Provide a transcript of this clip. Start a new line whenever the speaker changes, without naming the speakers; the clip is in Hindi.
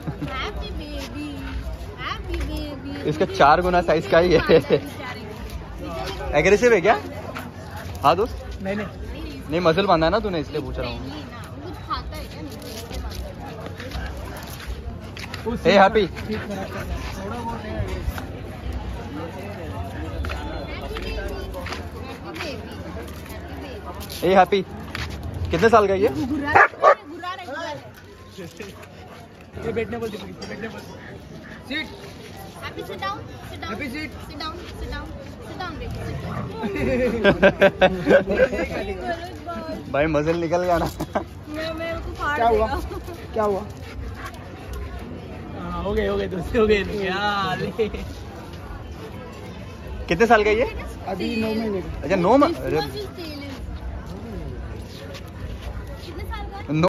Happy baby, happy baby.
इसका 4 गुना साइज का ही है। एग्रेसिव है क्या? हाँ दोस्त।
नहीं
नहीं मसल बांधा ना तूने, इसलिए पूछ रहा हूँ।
कुछ खाता है क्या?
हे हैप्पी। हे हैप्पी, कितने साल का ये?
ये बैठने बोल, बैठने बोल। Seat.
Happy sit down, sit down,
happy seat.
Sit down, sit down, sit down baby.
भाई मसल निकल गया ना।
मैं को फाड़
क्या हुआ?
देगा।
क्या हुआ? हो गए दोस्त, हो गए यार।
कितने साल का ये?
अभी 9 महीने का।
अच्छा 9 महीने।